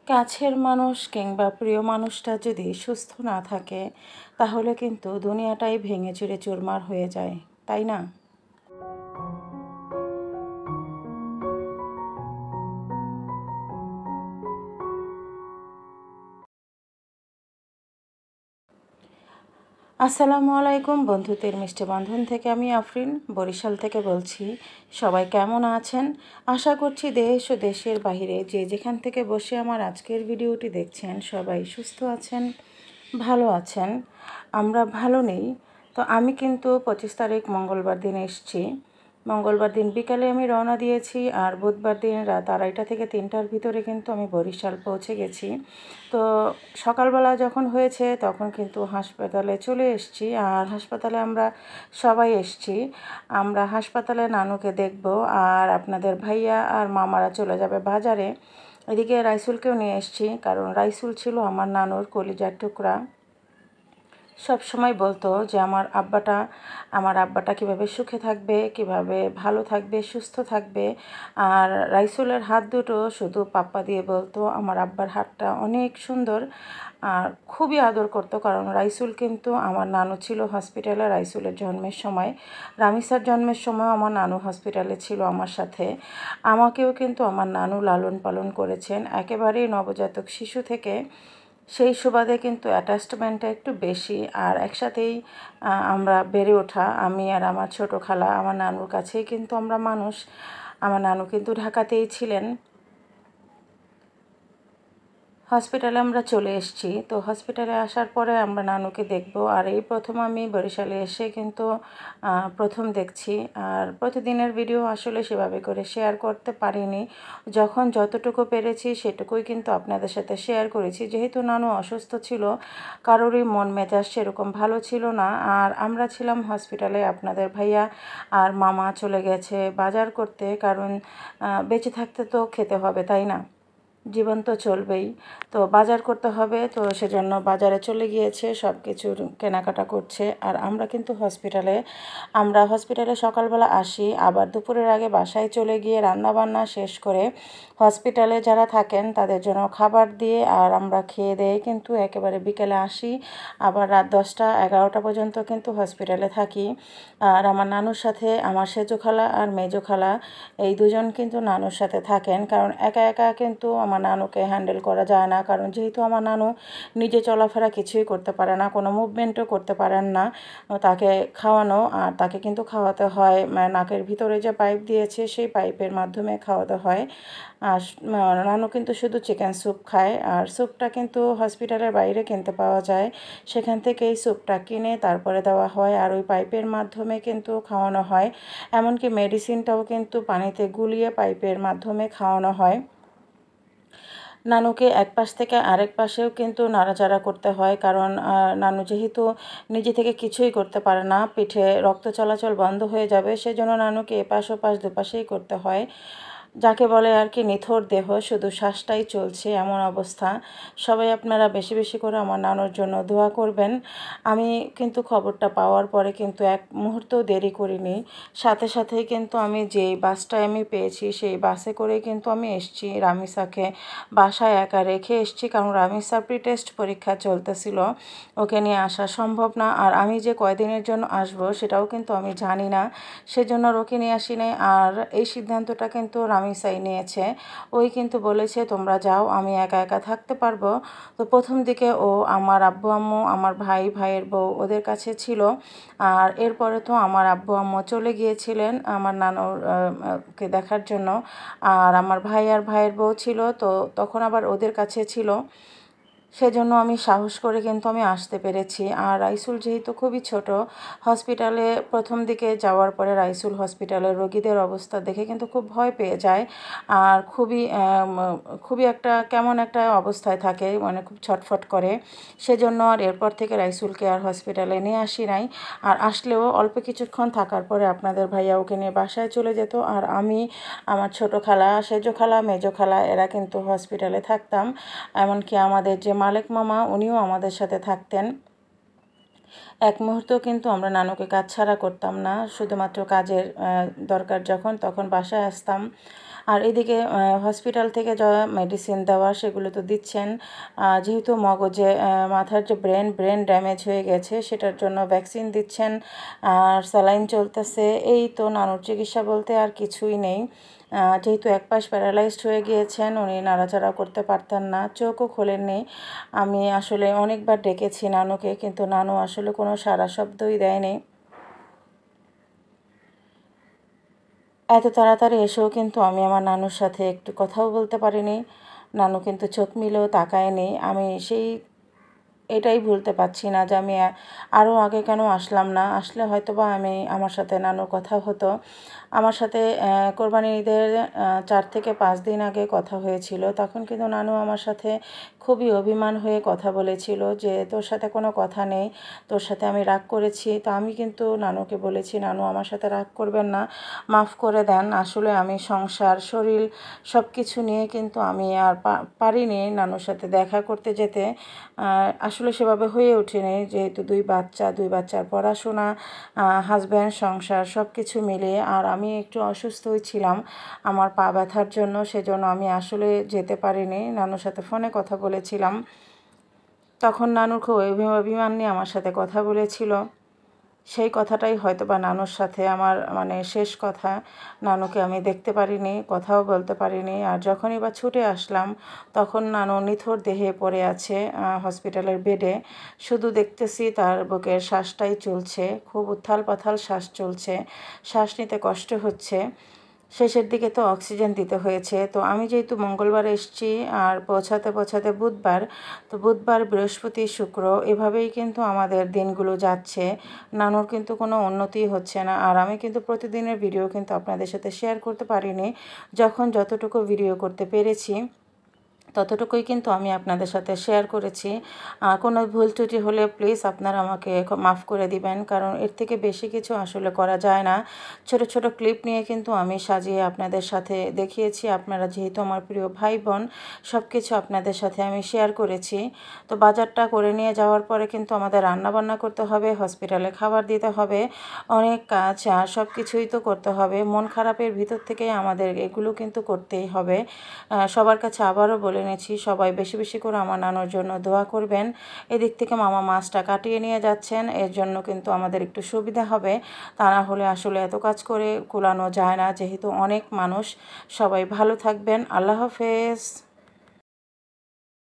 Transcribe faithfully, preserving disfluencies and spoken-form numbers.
কাছের মানুষ কিংবা প্রিয় মানুষটা যদি সুস্থ না থাকে তাহলে কিন্তু দুনিয়াটাই ভেঙে চুরে চুরমার হয়ে যায়, তাই না? আসসালামু আলাইকুম বন্ধুদের মিষ্টি বন্ধন থেকে আমি আফরিন বরিশাল থেকে বলছি। সবাই কেমন আছেন? আশা করছি দেশ ও দেশের বাইরে যে যেখান থেকে বসে আমার আজকের ভিডিওটি দেখছেন সবাই সুস্থ আছেন, ভালো আছেন। আমরা ভালো নেই। তো আমি কিন্তু পঁচিশ তারিখ মঙ্গলবার দিন এসেছি। মঙ্গলবার দিন বিকালে আমি রওনা দিয়েছি আর বুধবার দিন রাত আড়াইটা থেকে তিনটার ভিতরে কিন্তু আমি বরিশাল পৌঁছে গেছি। তো সকালবেলা যখন হয়েছে তখন কিন্তু হাসপাতালে চলে এসেছি আর হাসপাতালে আমরা সবাই এসেছি। আমরা হাসপাতালে নানুকে দেখব আর আপনাদের ভাইয়া আর মামারা চলে যাবে বাজারে। এদিকে রাইসুলকেও নিয়ে এসেছি, কারণ রাইসুল ছিল আমার নানুর কলিজার টুকরা। সব সময় বলতো যে আমার আব্বাটা আমার আব্বাটা কীভাবে সুখে থাকবে, কিভাবে ভালো থাকবে, সুস্থ থাকবে। আর রাইসুলের হাত দুটো শুধু পাপ্পা দিয়ে বলতো আমার আব্বার হাতটা অনেক সুন্দর। আর খুবই আদর করতো, কারণ রাইসুল কিন্তু আমার নানু ছিল হসপিটালে রাইসুলের জন্মের সময়। রামিসার জন্মের সময় আমার নানু হসপিটালে ছিল আমার সাথে। আমাকেও কিন্তু আমার নানু লালন পালন করেছেন একেবারেই নবজাতক শিশু থেকে। সেই সুবাদে কিন্তু অ্যাটাচমেন্টটা একটু বেশি। আর একসাথেই আমরা বেড়ে ওঠা, আমি আর আমার ছোট খালা আমার নানুর কাছেই কিন্তু আমরা মানুষ। আমার নানু কিন্তু ঢাকাতেই ছিলেন। হসপিটালে আমরা চলে এসেছি। তো হসপিটালে আসার পরে আমরা নানুকে দেখব। আর এই প্রথম আমি বরিশালে এসে কিন্তু প্রথম দেখছি। আর প্রতিদিনের ভিডিও আসলে সেভাবে করে শেয়ার করতে পারিনি। যখন যতটুকু পেরেছি সেটুকুই কিন্তু আপনাদের সাথে শেয়ার করেছি। যেহেতু নানু অসুস্থ ছিল, কারোরই মন মেজাজ সেরকম ভালো ছিল না। আর আমরা ছিলাম হসপিটালে, আপনাদের ভাইয়া আর মামা চলে গেছে বাজার করতে, কারণ বেঁচে থাকতে তো খেতে হবে, তাই না? জীবন তো চলবেই, তো বাজার করতে হবে। তো সেজন্য বাজারে চলে গিয়েছে, সব কিছুর কেনাকাটা করছে। আর আমরা কিন্তু হসপিটালে আমরা হসপিটালে সকালবেলা আসি, আবার দুপুরের আগে বাসায় চলে গিয়ে রান্নাবান্না শেষ করে হসপিটালে যারা থাকেন তাদের জন্য খাবার দিয়ে আর আমরা খেয়ে দিয়ে কিন্তু একেবারে বিকেলে আসি। আবার রাত দশটা এগারোটা পর্যন্ত কিন্তু হসপিটালে থাকি। আর আমার নানুর সাথে আমার সেজো খালা আর মেজো খালা এই দুজন কিন্তু নানুর সাথে থাকেন, কারণ একা একা কিন্তু আমার নানুকে হ্যান্ডেল করা যায় না। কারণ যেহেতু আমার নানু নিজে চলাফেরা কিছুই করতে পারে না, কোনো মুভমেন্টও করতে পারেন না। তাকে খাওয়ানো আর তাকে কিন্তু খাওয়াতে হয় নাকের ভিতরে যে পাইপ দিয়েছে সেই পাইপের মাধ্যমে খাওয়াতে হয়। আর নানু কিন্তু শুধু চিকেন স্যুপ খায়, আর স্যুপটা কিন্তু হসপিটালের বাইরে কিনতে পাওয়া যায়। সেখান থেকে এই স্যুপটা কিনে তারপরে দেওয়া হয় আর ওই পাইপের মাধ্যমে কিন্তু খাওয়ানো হয়। এমনকি মেডিসিনটাও কিন্তু পানিতে গুলিয়ে পাইপের মাধ্যমে খাওয়ানো হয়। নানুকে এক পাশ থেকে আরেক পাশেও কিন্তু নাড়াচাড়া করতে হয়, কারণ নানু যেহেতু নিজে থেকে কিছুই করতে পারে না, পিঠে রক্ত চলাচল বন্ধ হয়ে যাবে, সেজন্য নানুকে এপাশ ওপাশ দুপাশেই করতে হয়। যাকে বলে আর কি নিথর দেহ, শুধু শ্বাসটাই চলছে এমন অবস্থা। সবাই আপনারা বেশি বেশি করে আমার নানুর জন্য দোয়া করবেন। আমি কিন্তু খবরটা পাওয়ার পরে কিন্তু এক মুহূর্তও দেরি করিনি, সাথে সাথেই কিন্তু আমি যেই বাসটায় আমি পেয়েছি সেই বাসে করেই কিন্তু আমি এসেছি। রামিসাকে বাসায় একা রেখে এসেছি, কারণ রামিসার প্রি টেস্ট পরীক্ষা চলতেছিল, ওকে নিয়ে আসা সম্ভব না। আর আমি যে কয়দিনের জন্য আসব সেটাও কিন্তু আমি জানি না, সেজন্য ওকে নিয়ে আসি নাই। আর এই সিদ্ধান্তটা কিন্তু রামিসাই নিয়েছে। ওই কিন্তু বলেছে তোমরা যাও, আমি একা একা থাকতে পারবো। তো প্রথম দিকে ও আমার আব্বু আম্মু, আমার ভাই, ভাইয়ের বউ ওদের কাছে ছিল। আর এরপরে তো আমার আব্বু আম্মু চলে গিয়েছিলেন আমার নানুর কে দেখার জন্য। আর আমার ভাই আর ভাইয়ের বউ ছিল, তো তখন আবার ওদের কাছে ছিল। সেজন্য আমি সাহস করে কিন্তু আমি আসতে পেরেছি। আর রাইসুল যেহেতু খুবই ছোট, হসপিটালে প্রথম দিকে যাওয়ার পরে রাইসুল হসপিটালের রোগীদের অবস্থা দেখে কিন্তু খুব ভয় পেয়ে যায়। আর খুবই খুবই একটা কেমন একটা অবস্থায় থাকে, মানে খুব ছটফট করে। সেজন্য আর এরপর থেকে রাইসুলকে আর হসপিটালে নিয়ে আসি নাই। আর আসলেও অল্প কিছুক্ষণ থাকার পরে আপনাদের ভাইয়া ওকে নিয়ে বাসায় চলে যেত। আর আমি, আমার ছোট খালা, সেজো খালা, মেজো খালা এরা কিন্তু হসপিটালে থাকতাম। এমনকি আমাদের যে মালিক মামা উনিও আমাদের সাথে থাকতেন। এক মুহূর্ত কিন্তু আমরা নানুকে কাজ ছাড়া করতাম না, শুধুমাত্র কাজের দরকার যখন তখন বাসায় আসতাম। আর এদিকে হসপিটাল থেকে যা মেডিসিন দেওয়া সেগুলো তো দিচ্ছেন, যেহেতু মগজে মাথার যে ব্রেন ব্রেন ড্যামেজ হয়ে গেছে সেটার জন্য ভ্যাকসিন দিচ্ছেন আর স্যালাইন চলতেছে। এই তো নানুর চিকিৎসা বলতে আর কিছুই নেই। যেহেতু এক পাশ প্যারালাইজড হয়ে গিয়েছেন, উনি নাড়াচাড়া করতে পারতেন না, চোখও খোলেননি। আমি আসলে অনেকবার ডেকেছি নানুকে, কিন্তু নানু আসলে কোনো সাড়া শব্দই দেয়নি। এত তাড়াতাড়ি এসেও কিন্তু আমি আমার নানুর সাথে একটু কথাও বলতে পারিনি। নানু কিন্তু চোখ মিলেও তাকায়নি। আমি সেই এটাই ভুলতে পারছি না যে আমি আরও আগে কেন আসলাম না। আসলে হয়তো বা আমি আমার সাথে নানুর কথা হতো। আমার সাথে কোরবানি ঈদের চার থেকে পাঁচ দিন আগে কথা হয়েছিল। তখন কিন্তু নানু আমার সাথে খুবই অভিমান হয়ে কথা বলেছিল যে তোর সাথে কোনো কথা নেই, তোর সাথে আমি রাগ করেছি। তো আমি কিন্তু নানুকে বলেছি, নানু আমার সাথে রাগ করবেন না, মাফ করে দেন। আসলে আমি সংসার শরীর সব কিছু নিয়ে কিন্তু আমি আর পারিনি নানুর সাথে দেখা করতে যেতে। আসলে সেভাবে হয়ে ওঠেনি, যেহেতু দুই বাচ্চা দুই বাচ্চার পড়াশোনা, হাজব্যান্ড, সংসার সব কিছু মিলিয়ে। আর আমি একটু অসুস্থই ছিলাম আমার পা ব্যথার জন্য, সেজন্য আমি আসলে যেতে পারিনি। নানুর সাথে ফোনে কথা বলেছিলাম, তখন নানুর খুব অভিমান নিয়ে আমার সাথে কথা বলেছিল। সেই কথাটাই হয়তো বা নানুর সাথে আমার মানে শেষ কথা। নানুকে আমি দেখতে পারিনি, কথাও বলতে পারিনি। আর যখনই বা ছুটে আসলাম তখন নানু নিথর দেহে পড়ে আছে হসপিটালের বেডে। শুধু দেখতেছি তার বুকের শ্বাসটাই চলছে, খুব উত্থাল পাথাল শ্বাস চলছে, শ্বাস নিতে কষ্ট হচ্ছে। শেষের দিকে তো অক্সিজেন দিতে হয়েছে। তো আমি যেহেতু মঙ্গলবার এসেছি আর পৌঁছাতে পৌঁছাতে বুধবার, তো বুধবার বৃহস্পতি শুক্র এভাবেই কিন্তু আমাদের দিনগুলো যাচ্ছে। নানুর কিন্তু কোনো উন্নতি হচ্ছে না। আর আমি কিন্তু প্রতিদিনের ভিডিও কিন্তু আপনাদের সাথে শেয়ার করতে পারিনি। যখন যতটুকু ভিডিও করতে পেরেছি ততটুকুই কিন্তু আমি আপনাদের সাথে শেয়ার করেছি। কোনো ভুল ত্রুটি হলে প্লিজ আপনারা আমাকে মাফ করে দিবেন, কারণ এর থেকে বেশি কিছু আসলে করা যায় না। ছোট ছোট ক্লিপ নিয়ে কিন্তু আমি সাজিয়ে আপনাদের সাথে দেখিয়েছি। আপনারা যেহেতু আমার প্রিয় ভাই বোন, সব কিছু আপনাদের সাথে আমি শেয়ার করেছি। তো বাজারটা করে নিয়ে যাওয়ার পরে কিন্তু আমাদের রান্নাবান্না করতে হবে, হসপিটালে খাবার দিতে হবে, অনেক কাজ সব কিছুই তো করতে হবে। মন খারাপের ভিতর থেকেই আমাদের এগুলো কিন্তু করতেই হবে। সবার কাছে আবারও বলে নিয়েছি, সবাই বেশি বেশি করে আমার নানুর জন্য দোয়া করবেন। এদিক থেকে মামা মাছটা কাটিয়ে নিয়ে যাচ্ছেন, এর জন্য কিন্তু আমাদের একটু সুবিধা হবে। তা না হলে আসলে এত কাজ করে কুলানো যায় না, যেহেতু অনেক মানুষ। সবাই ভালো থাকবেন। আল্লাহ হাফেজ।